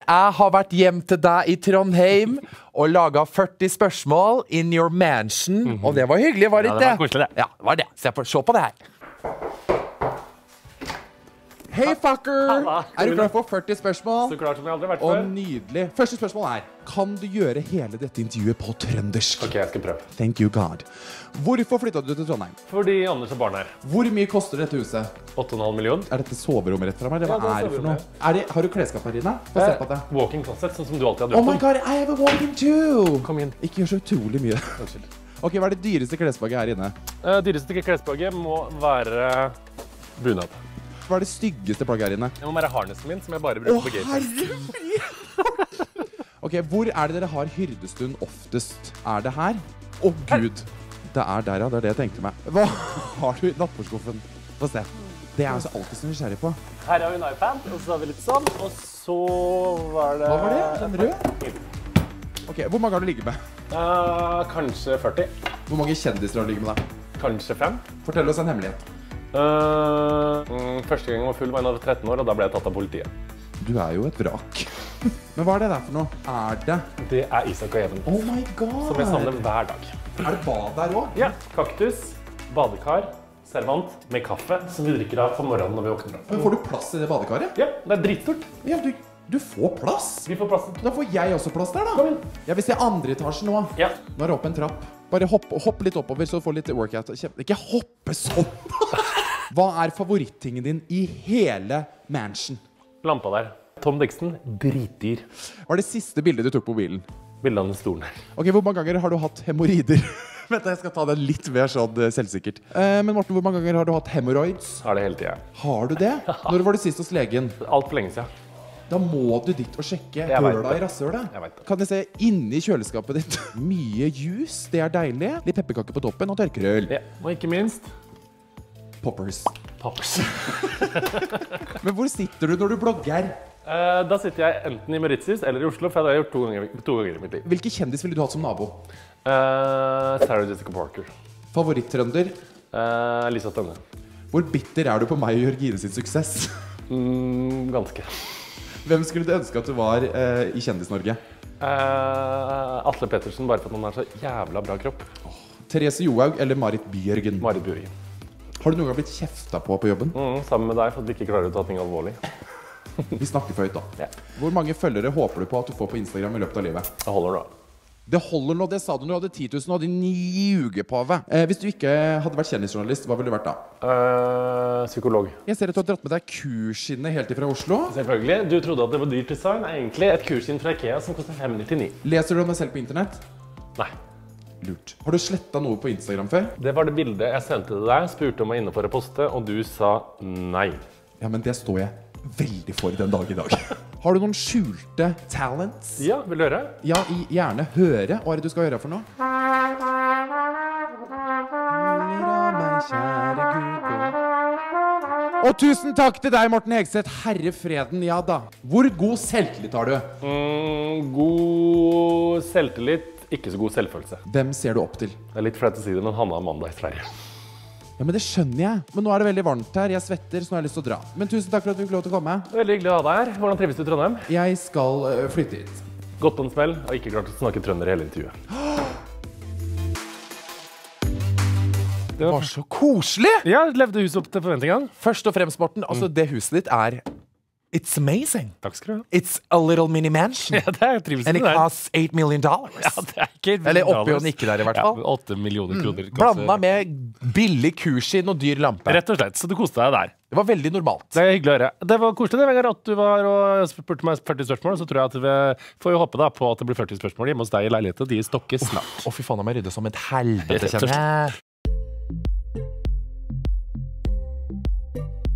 Jeg har vært hjem til deg i Trondheim og laget 40 spørsmål in your mansion. Og det var hyggelig, var det ikke? Ja, det var koselig, det. Ja, det var det. Se på det her. Hei, fucker! Halla. Er du klar for 40 spørsmål? Så klart som jeg aldri har vært Og før. nydelig. Første spørsmål er, kan du gjøre hele dette intervjuet på trøndersk? Ok, jeg skal prøve. Thank you, God. Hvorfor flyttet du til Trondheim? Fordi Anders og barn her. Hvor mye koster dette huset? 8,5 millioner. Er dette soverommet rett fra meg, eller Ja, hva det er er det for noe? soverommet. Har du klesskap her inne? Få se på det. Walking closet, sånn som du alltid har Oh drømt my om. God, I have a walk-in too! Kom inn. Ikke gjør så utrolig mye. Ok, hva er det dyreste klesplagget her inne? Dyreste klesplagget må være bunad. Hva er det styggeste plagget her inne? Det må være harnessen min, som jeg bare bruker på gate. herregud! Ok, hvor er det dere har hyrdestund oftest? Er det her? Å Gud! Det er der, ja. Det er det jeg tenkte meg. Hva har du i nattbordskuffen? Få se. Det er jeg så alltid så nysgjerrig på. Her har vi en iPad, og så har vi litt sånn, og så var det... Hva var det? Den rød? Ok, hvor mange har du ligget med? Kanskje 40. Hvor mange kjendiser har du ligget med deg? Kanskje 5. Fortell oss en hemmelighet. Første gang jeg var full var jeg da jeg var 13 år, og da ble jeg tatt av politiet. Du er jo et vrak. Men hva er det der for noe? Er det? Det er Isak og Even, Oh my God! som jeg savner hver dag. Er det bad der også? Ja, kaktus, badekar, servant med kaffe, som vi drikker av på morgenen når vi våkner opp. Men får du plass i det badekaret? Ja, det er dritstort. Ja, du får plass. Vi får plass til Da får jeg også plass der, da. Kom inn. Jeg vil se andre etasje nå. Ja. Nå er det opp en trapp. Bare hopp litt oppover, så du får litt workout. Ikke hoppe sånn! Hva er favorittingen din i hele mansion? Lampa der. Tom Dixon, dritdyr. Hva er det siste bildet du tok på mobilen? Bildet av den stolen her. Ok, hvor mange ganger har du hatt hemorrider? Vent, jeg skal ta det litt mer sånn selvsikkert. Men Morten, hvor mange ganger har du hatt hemorroids? Har det hele tiden. Har du det? Når var du sist hos legen? Alt for lenge siden. Da må du dit og sjekke Jeg vet høla det. i rasshølet. Jeg vet det. Kan jeg se inni kjøleskapet ditt? Mye juice, det er deilig. Litt pepperkaker på toppen og tørkerøl. Ja, og ikke minst, Poppers. poppers. Men hvor sitter du når du blogger? Da sitter jeg enten i Mauritius eller i Oslo, for det har jeg gjort to ganger i mitt liv. Hvilke kjendis ville du hatt som nabo? Sarah Jessica Parker. Favoritt-trønder? Lisa Tønne. Hvor bitter er du på meg og Jørgine sin suksess? Ganske. Hvem skulle du ønske at du var i Kjendis-Norge? Atle Pettersen, bare for at han har så jævla bra kropp. Therese Johaug eller Marit Bjørgen? Marit Bjørgen. Har du noen gang blitt kjefta på jobben? Sammen med deg, for at vi ikke klarer å ta ting alvorlig. Vi snakker for høyt da. Ja. Hvor mange følgere håper du på at du får på Instagram i løpet av livet? Det holder da. Det holder nå, det sa du når du hadde 10 000 og din ljugepave. Hvis du ikke hadde vært kjendisjournalist, hva ville du vært da? Psykolog. Jeg ser at du har dratt med deg kursskinnet helt ifra Oslo. Selvfølgelig. Du trodde at det var dyrt design. Det er egentlig et kursinn fra Ikea som koster 599. Leser du om deg selv på internett? Nei. Lurt. Har du slettet noe på Instagram før? Det var det bildet jeg sendte til deg, spurte om jeg er inne for å poste, og du sa nei. Ja, men det står jeg veldig for den dag i dag. Har du noen skjulte talents? Ja, vil du høre? Ja, gjerne høre. Hva er det du skal gjøre for noe? Og tusen takk til deg, Morten Hegseth. Herre freden, ja da. Hvor god selvtillit har du? God selvtillit, ikke så god selvfølelse. Hvem ser du opp til? Det er litt flaut å si det, men Hanna og Amanda i Sverige. Ja, men det skjønner jeg. Men nå er det veldig varmt her. Jeg svetter, så nå har jeg lyst til å dra. Men tusen takk for at du fikk lov til å komme. Veldig hyggelig å ha deg her. Hvordan trives du i Trondheim? Jeg skal flytte hit. Gått på en smell, og ikke klart å snakke trønder i hele intervjuet. Det var så koselig! Ja, levde huset opp til forventningene? Først og fremst, Morten, altså det huset ditt er... It's amazing. Takk skal du ha. It's a little mini mansion. Ja, det er trivelig. And it costs $8 million. Ja, det er ikke Eller oppi og nikke der i hvert fall. Ja, 8 millioner kroner. Blanda med billig kurskinn og dyr lampe. Rett og slett, så du koste deg der. Det var veldig normalt. Det er hyggelig å høre. Det var koselig det, Vegard, at du var og spurte meg 40 spørsmål, så tror jeg at vi får jo håpe da på at det blir 40 spørsmål hjemme hos deg i leiligheten. De stokkes snart. Å, fy faen, jeg må rydde som et helvete, kjenner jeg.